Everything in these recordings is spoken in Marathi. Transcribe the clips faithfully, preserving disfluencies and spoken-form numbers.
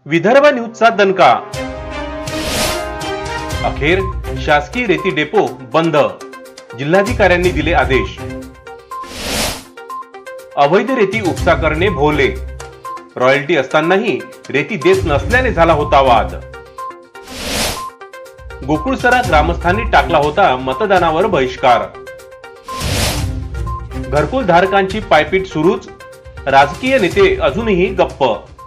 विदर्भ न्यूजचा दणका। अखेर शासकीय रेती डेपो बंद, जिल्हाधिकाऱ्यांनी दिले आदेश। अवैध रेती उपसा करणे भोवले, रॉयल्टी असतानाही रेती देत नसल्याने झाला होता वाद। गोकुळसरा ग्रामस्थांनी टाकला होता मतदानावर बहिष्कार। घरकुल धारकांची पायपीट सुरूच, राजकीय नेते अजूनही गप्प।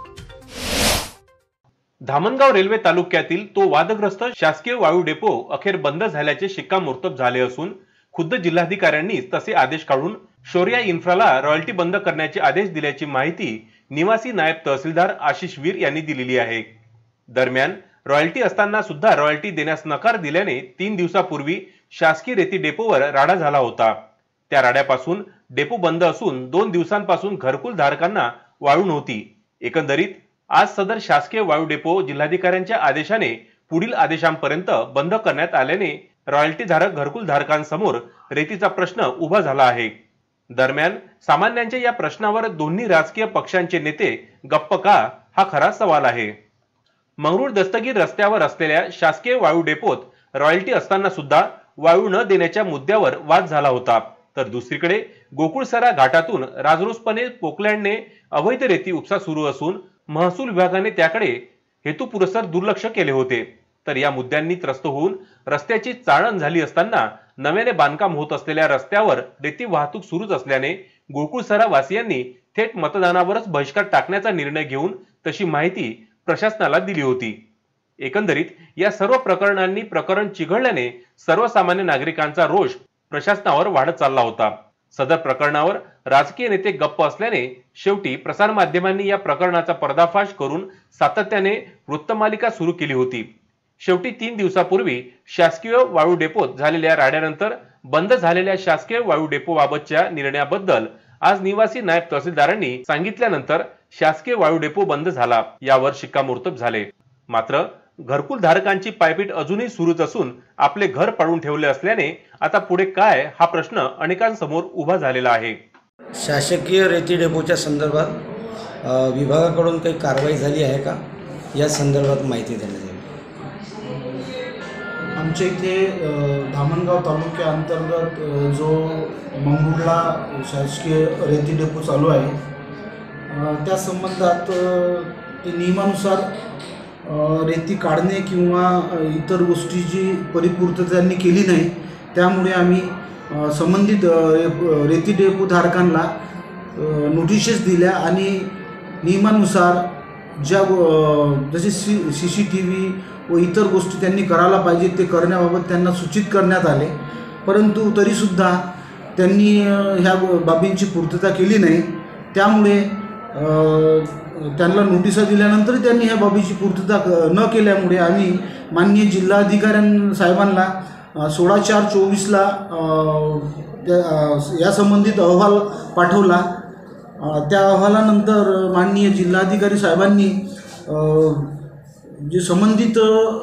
धामणगाव रेल्वे तालुक्यातील तो वादग्रस्त शासकीय वाळू डेपो अखेर बंद झाल्याचे शिक्कामोर्तब झाले असून खुद्द जिल्हाधिकाऱ्यांनी तसे आदेश काढून शौर्या इन्फ्राला रॉयल्टी बंद करण्याचे आदेश दिल्याची माहिती निवासी नायब तहसीलदार आशिष वीर यांनी दिलेली आहे। दरम्यान रॉयल्टी असताना सुद्धा रॉयल्टी देण्यास नकार दिल्याने तीन दिवसापूर्वी शासकीय रेती डेपोवर राडा झाला होता। त्या राड्यापासून डेपो बंद असून दोन दिवसांपासून घरकुल धारकांना वाळू नव्हती। एकंदरीत आज सदर शासकीय वाळू डेपो जिल्हाधिकाऱ्यांच्या आदेशाने पुढील आदेशांपर्यंत बंद करण्यात आल्याने रॉयल्टी धारक घरकुल धारकांसमोर रेतीचा प्रश्न उभा झाला आहे। दरम्यान सामान्यांच्या या प्रश्नावर दोन्ही राजकीय पक्षांचे नेते गप्प का, हा खरा सवाल आहे। मंगरुळ दस्तगीर रस्त्यावर असलेल्या शासकीय वाळू डेपोत रॉयल्टी असताना सुद्धा वाळू न देण्याच्या मुद्द्यावर वाद झाला होता, तर दुसरीकडे गोकुळसरा घाटातून राजरोसपणे पोकलँडने अवैध रेती उपसा सुरू असून महसूल विभागाने त्याकडे हेतुपुरस्सर दुर्लक्ष केले होते। तर या मुद्द्यांनी त्रस्त होऊन रस्त्याची चाळण झाली असताना नव्याने बांधकाम होत असलेल्या रस्त्यावर रेती वाहतूक सुरूच असल्याने गोकुळसरा वासियांनी थेट मतदानावरच बहिष्कार टाकण्याचा निर्णय घेऊन तशी माहिती प्रशासनाला दिली होती। एकंदरीत या सर्व प्रकरणांनी प्रकरण चिघळल्याने सर्वसामान्य नागरिकांचा रोष प्रशासनावर वाढत चालला होता। सदर प्रकरणावर राजकीय नेते गप्प असल्याने शेवटी प्रसार माध्यमांनी या प्रकरणाचा पर्दाफाश करून सातत्याने वृत्तमालिका सुरू केली होती। शेवटी तीन दिवसापूर्वी शासकीय वाळू डेपोत झालेल्या राड्यानंतर बंद झालेल्या शासकीय वाळू डेपो बाबतच्या निर्णयाबद्दल आज निवासी नायब तहसीलदारांनी सांगितल्यानंतर शासकीय वाळू डेपो बंद झाला, यावर शिक्कामोर्तब झाले। मात्र घरकुल धारकांची पायपीट अजूनही सुरूच असून आपले घर पाडून ठेवले असल्याने आता पुढे काय, हा प्रश्न अनेकांसमोर उभा झालेला आहे। शासकीय रेती डेपोच्या संदर्भात विभागाकडून काही कारवाई झाली आहे का, या संदर्भात माहिती देण्यात येईल। आमच्या इथे धामणगाव तालुक्याअंतर्गत जो मंगरुळला शासकीय रेती डेपो चालू आहे, त्या संबंधात ते नियमानुसार रेती काढणे किंवा इतर गोष्टीची परिपूर्तता त्यांनी केली नाही, त्यामुळे आम्ही संबंधित रेती डेपो धारकांना नोटिसेस दिल्या आणि नियमानुसार ज्या जसे C C C T V व इतर गोष्टी त्यांनी करायला पाहिजे ते करण्याबाबत त्यांना सूचित करण्यात आले। परंतु तरीसुद्धा त्यांनी ह्या बाबींची पूर्तता केली नाही, त्यामुळे त्यांना नोटिसा दिल्यानंतर त्यांनी ह्या बाबीची पूर्तता न केल्यामुळे आम्ही माननीय जिल्हाधिकाऱ्यां साहेबांना सोळा चार चोवीसला या संबंधित अहवाल पाठवला। त्या अहवालानंतर माननीय जिल्हाधिकारी साहेबांनी जे संबंधित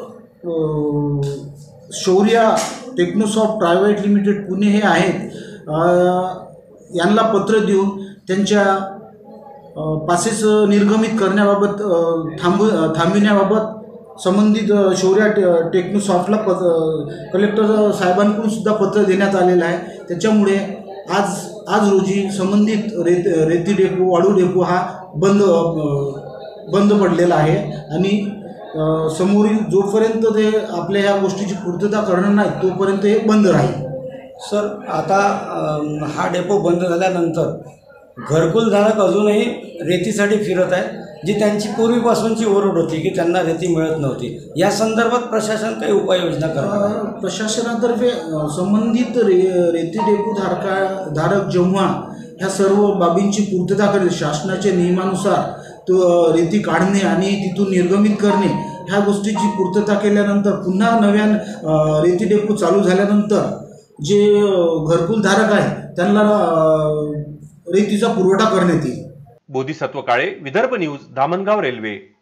Shaurya Technosoft private limited Pune हे आहेत, यांना पत्र देऊन त्यांच्या पासेस निर्गमित करण्याबाबत थांब थांबविण्याबाबत संबंधित शौर्या टे टेक्नोसॉफ्टला पत कलेक्टर साहेबांकडून सुद्धा पत्र देण्यात आलेलं आहे। त्याच्यामुळे आज आज रोजी संबंधित रेत रेती डेपो वाळू डेपो हा बंद बंद पडलेला आहे आणि समोरील जोपर्यंत ते आपल्या ह्या गोष्टीची पूर्तता करणार नाही तोपर्यंत हे बंद राहील। सर, आता हा डेपो बंद झाल्यानंतर घरकुल धारक अजूनही रेतीसाठी फिरत आहेत, जी त्यांची पूर्वीपासूनची ओरड होती की त्यांना रेती मिळत नव्हती, या संदर्भात प्रशासन काही उपाययोजना करणार? प्रशासनातर्फे संबंधित रे रेती डेपो धारका धारक जेव्हा ह्या सर्व बाबींची पूर्तता करेल, शासनाच्या नियमानुसार तो रेती काढणे आणि तिथून निर्गमित करणे ह्या गोष्टीची पूर्तता केल्यानंतर पुन्हा नव्यान रेती डेपो चालू झाल्यानंतर जे घरकुल धारक आहे त्यांना रेतीचा पुरवठा करण्यात येईल। Bodhisattva Kale, Vidarbha news, Dhamangaon railway.